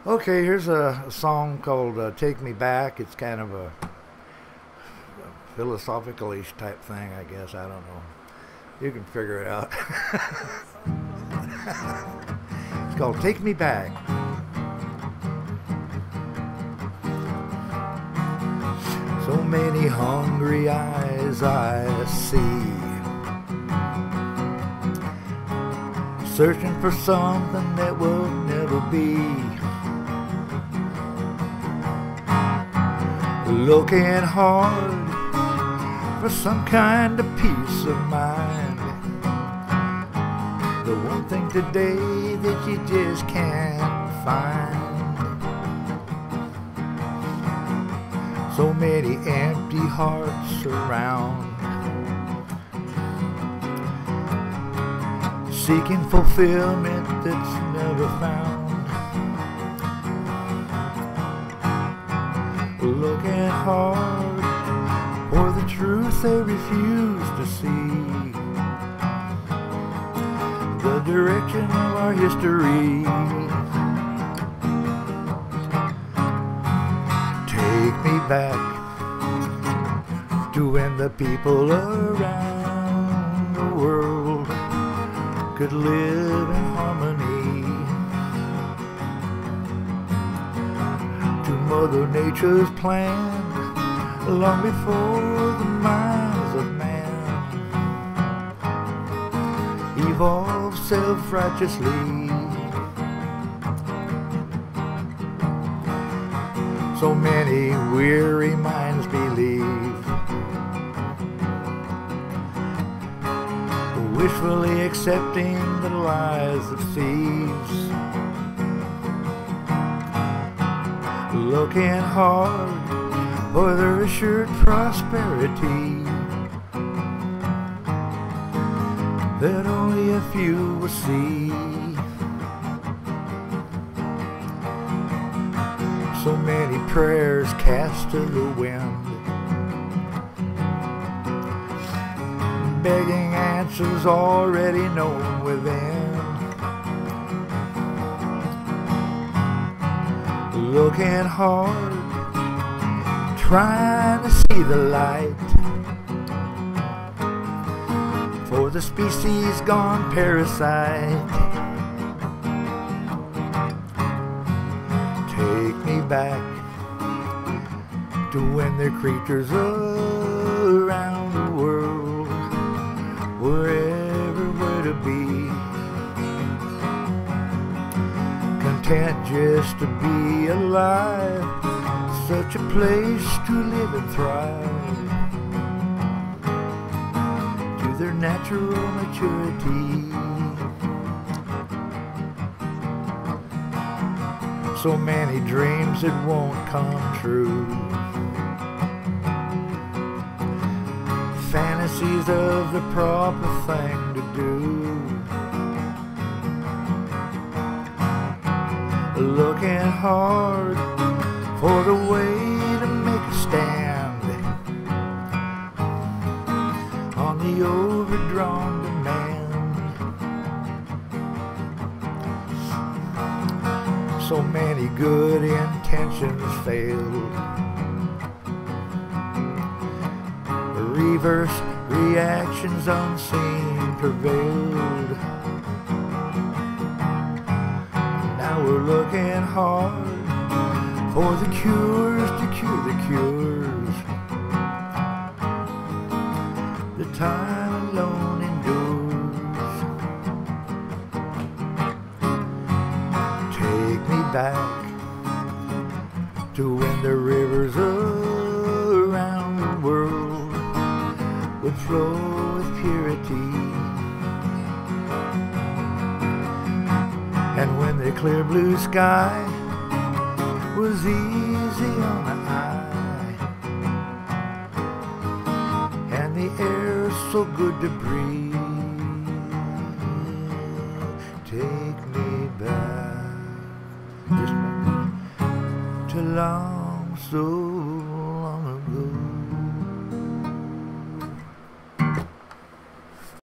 Okay, here's a song called Take Me Back. It's kind of a philosophical-ish type thing, I guess. I don't know. You can figure it out. It's called Take Me Back. So many hungry eyes I see, searching for something that will never be, looking hard for some kind of peace of mind, the one thing today that you just can't find. So many empty hearts around, seeking fulfillment that's never found, looking hard for the truth they refuse to see, the direction of our history. Take me back to when the people around the world could live in harmony, to Mother Nature's plan long before the minds of man evolved self-righteously. So many weary minds believe, wishfully accepting the lies of thieves, looking hard for their assured prosperity that only a few will see. So many prayers cast to the wind, begging answers already known within, looking hard, trying to see the light, for the species gone parasite. Take me back to when the creatures around the world were everywhere to be, content just to be alive, such a place to live and thrive, to their natural maturity. So many dreams that won't come true, fantasies of the proper thing to do, looking hard for the way to make a stand on the overdrawn demand. So many good intentions failed, reverse reactions unseen prevailed. Now we're looking hard for the cures to cure the cures. The time alone endures. Take me back to when the rivers around the world would flow with purity, and when the clear blue sky was easy on the eye, and the air so good to breathe. Take me back just to long so